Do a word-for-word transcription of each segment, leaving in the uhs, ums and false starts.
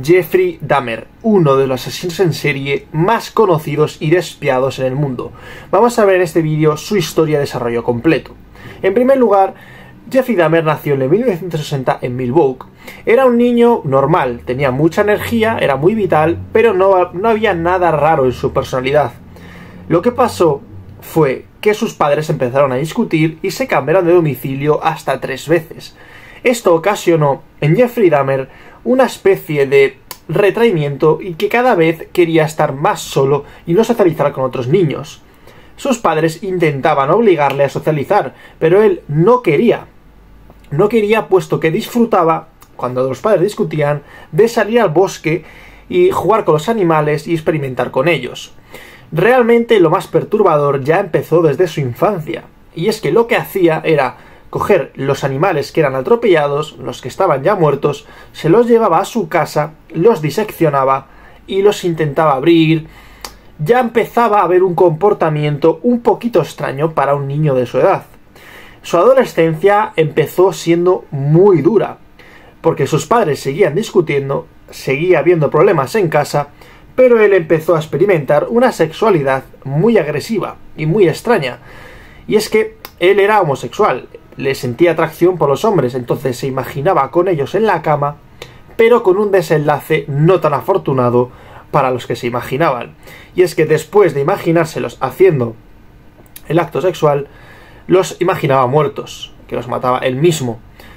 Jeffrey Dahmer, uno de los asesinos en serie más conocidos y despiadados en el mundo. Vamos a ver en este vídeo su historia de desarrollo completo. En primer lugar, Jeffrey Dahmer nació en mil novecientos sesenta en Milwaukee. Era un niño normal, tenía mucha energía, era muy vital, pero no, no había nada raro en su personalidad. Lo que pasó fue que sus padres empezaron a discutir y se cambiaron de domicilio hasta tres veces. Esto ocasionó en Jeffrey Dahmer una especie de retraimiento y que cada vez quería estar más solo y no socializar con otros niños. Sus padres intentaban obligarle a socializar, pero él no quería. No quería puesto que disfrutaba, cuando los padres discutían, de salir al bosque y jugar con los animales y experimentar con ellos. Realmente lo más perturbador ya empezó desde su infancia, y es que lo que hacía era coger los animales que eran atropellados, los que estaban ya muertos, se los llevaba a su casa, los diseccionaba y los intentaba abrir. Ya empezaba a haber un comportamiento un poquito extraño para un niño de su edad. Su adolescencia empezó siendo muy dura, porque sus padres seguían discutiendo, seguía habiendo problemas en casa, pero él empezó a experimentar una sexualidad muy agresiva y muy extraña. Y es que él era homosexual, le sentía atracción por los hombres, entonces se imaginaba con ellos en la cama, pero con un desenlace no tan afortunado para los que se imaginaban. Y es que después de imaginárselos haciendo el acto sexual, los imaginaba muertos, que los mataba él mismo,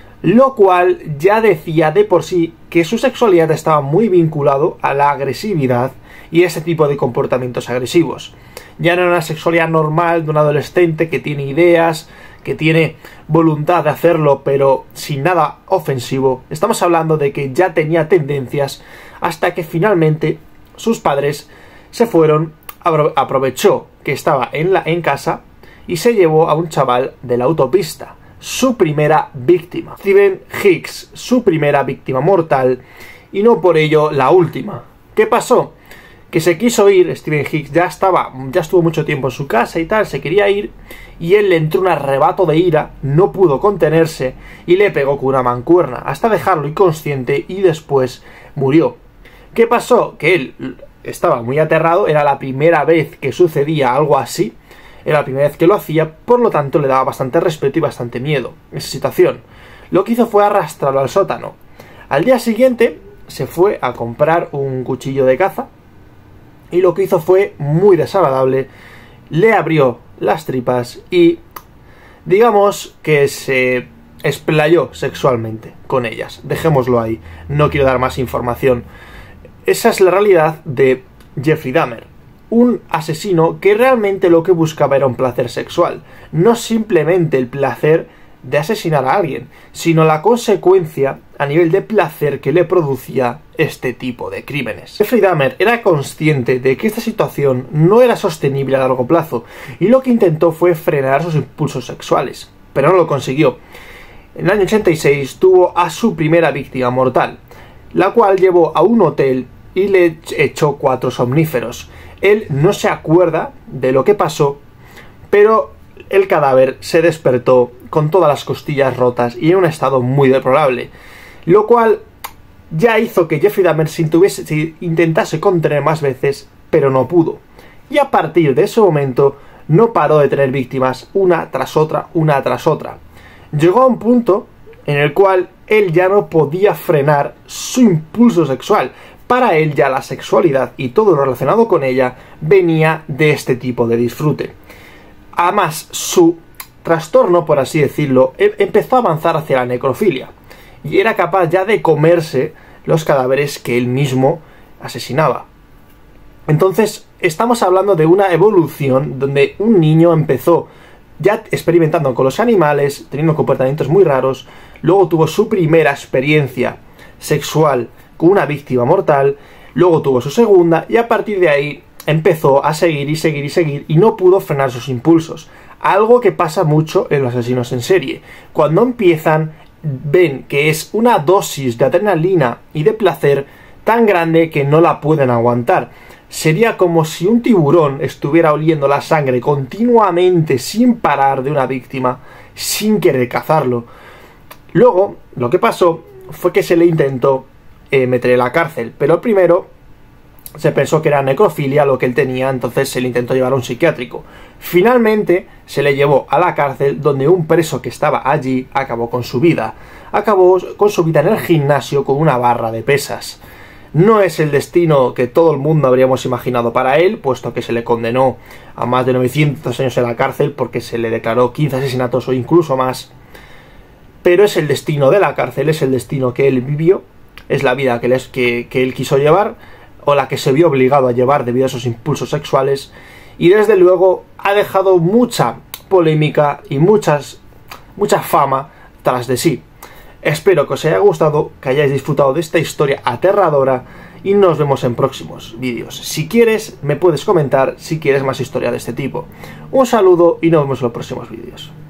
lo cual ya decía de por sí que su sexualidad estaba muy vinculado a la agresividad y ese tipo de comportamientos agresivos. Ya no era una sexualidad normal de un adolescente que tiene ideas, que tiene voluntad de hacerlo, pero sin nada ofensivo. Estamos hablando de que ya tenía tendencias hasta que finalmente sus padres se fueron, aprovechó que estaba en, la, en casa y se llevó a un chaval de la autopista, su primera víctima. Stephen Hicks, su primera víctima mortal, y no por ello la última. ¿Qué pasó? Que se quiso ir, Stephen Hicks ya estaba, ya estuvo mucho tiempo en su casa y tal, se quería ir, y él le entró un arrebato de ira, no pudo contenerse, y le pegó con una mancuerna, hasta dejarlo inconsciente, y después murió. ¿Qué pasó? Que él estaba muy aterrado, era la primera vez que sucedía algo así, era la primera vez que lo hacía, por lo tanto le daba bastante respeto y bastante miedo esa situación. Lo que hizo fue arrastrarlo al sótano. Al día siguiente se fue a comprar un cuchillo de caza, y lo que hizo fue muy desagradable, le abrió las tripas y digamos que se explayó sexualmente con ellas. Dejémoslo ahí, no quiero dar más información. Esa es la realidad de Jeffrey Dahmer, un asesino que realmente lo que buscaba era un placer sexual, no simplemente el placer de asesinar a alguien, sino la consecuencia a nivel de placer que le producía este tipo de crímenes. Jeffrey Dahmer era consciente de que esta situación no era sostenible a largo plazo y lo que intentó fue frenar sus impulsos sexuales, pero no lo consiguió. En el año ochenta y seis tuvo a su primera víctima mortal, la cual llevó a un hotel y le echó cuatro somníferos. Él no se acuerda de lo que pasó, pero el cadáver se despertó con todas las costillas rotas y en un estado muy deplorable, lo cual ya hizo que Jeffrey Dahmer se, intuviese, se intentase contener más veces, pero no pudo. Y a partir de ese momento no paró de tener víctimas una tras otra, una tras otra. Llegó a un punto en el cual él ya no podía frenar su impulso sexual. Para él ya la sexualidad y todo lo relacionado con ella venía de este tipo de disfrute. Además, su trastorno, por así decirlo, empezó a avanzar hacia la necrofilia y era capaz ya de comerse los cadáveres que él mismo asesinaba. Entonces, estamos hablando de una evolución donde un niño empezó ya experimentando con los animales, teniendo comportamientos muy raros, luego tuvo su primera experiencia sexual con una víctima mortal, luego tuvo su segunda y a partir de ahí empezó a seguir y seguir y seguir y no pudo frenar sus impulsos. Algo que pasa mucho en los asesinos en serie. Cuando empiezan, ven que es una dosis de adrenalina y de placer tan grande que no la pueden aguantar. Sería como si un tiburón estuviera oliendo la sangre continuamente sin parar de una víctima, sin querer cazarlo. Luego, lo que pasó fue que se le intentó eh, meter en la cárcel. Pero primero se pensó que era necrofilia lo que él tenía, entonces se le intentó llevar a un psiquiátrico. Finalmente se le llevó a la cárcel, donde un preso que estaba allí acabó con su vida. Acabó con su vida en el gimnasio con una barra de pesas. No es el destino que todo el mundo habríamos imaginado para él, puesto que se le condenó a más de novecientos años en la cárcel porque se le declaró quince asesinatos o incluso más. Pero es el destino de la cárcel, es el destino que él vivió, es la vida que él, que, que él quiso llevar, o la que se vio obligado a llevar debido a esos impulsos sexuales, y desde luego ha dejado mucha polémica y muchas, mucha fama tras de sí. Espero que os haya gustado, que hayáis disfrutado de esta historia aterradora y nos vemos en próximos vídeos. Si quieres, me puedes comentar si quieres más historia de este tipo. Un saludo y nos vemos en los próximos vídeos.